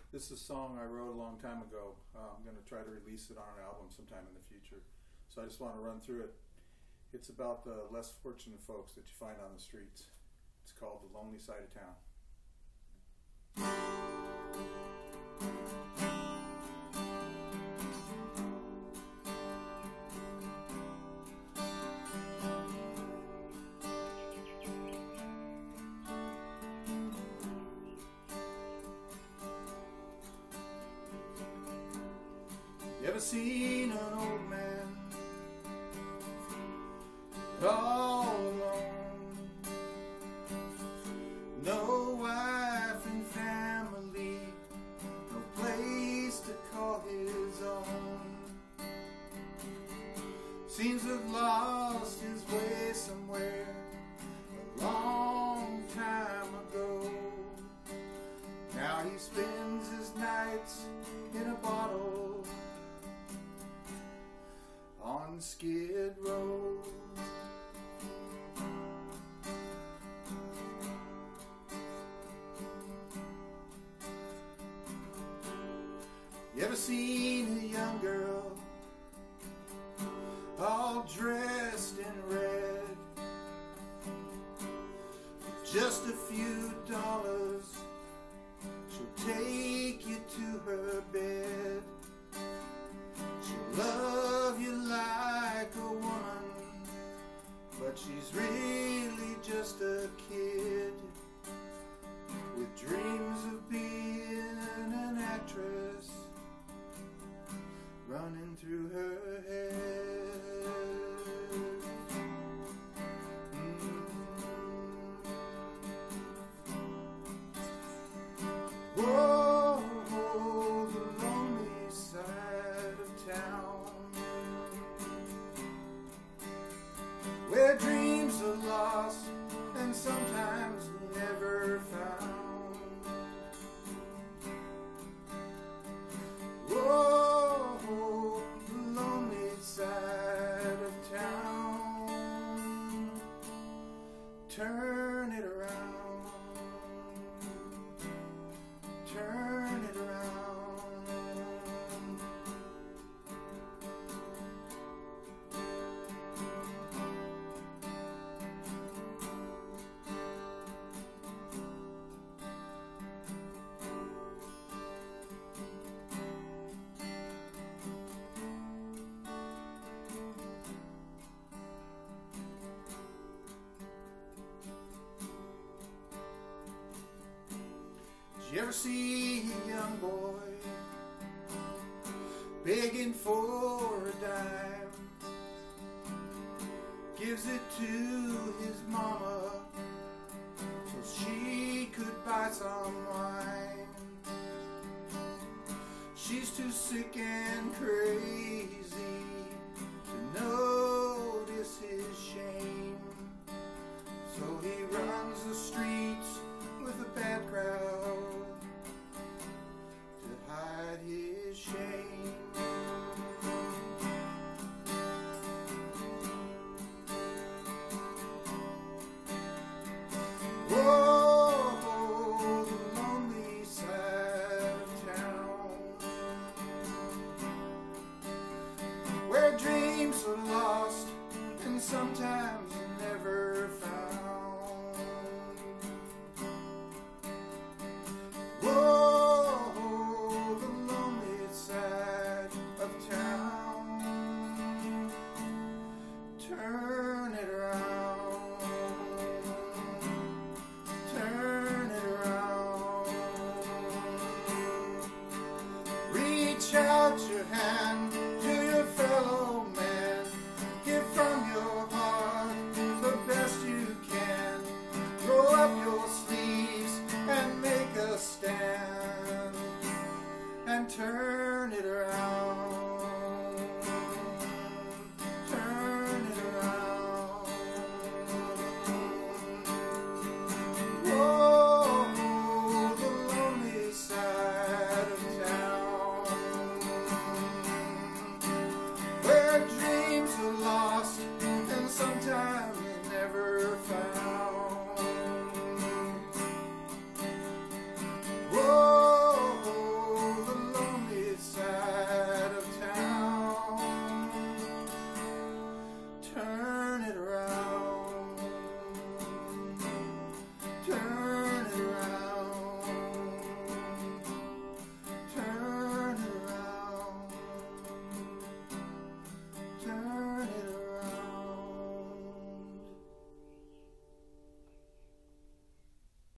This is a song I wrote a long time ago. I'm going to try to release it on an album sometime in the future. So I just want to run through it. It's about the less fortunate folks that you find on the streets. It's called The Lonely Side of Town. You ever seen an old man all alone? No wife and family, no place to call his own. Seems to have lost his way somewhere a long time ago. Now he spends his nights in a bottle on Skid Row. You ever seen a young girl all dressed in red? For just a few dollars, she'll take you to her bed. She'll love you like a woman, but she's really just a kid with dreams of being an actress running through her head. Whoa, the lonely side of town, where dreams are lost and sometimes never found. Whoa, the lonely side of town. Turn it around. Turn it around. Did you ever see a young boy begging for a dime? Gives it to his mama so she could buy some wine. She's too sick and crazy to notice his shame, so he runs the streets with a bad crowd to hide his shame. Whoa, the lonely side of town, where dreams are lost and sometimes never found. Whoa, the lonely side of town. Turn it around. Turn it around. Reach out your hand to your fellow man. Give from your heart the best you can. Roll up your sleeves and make a stand, and turn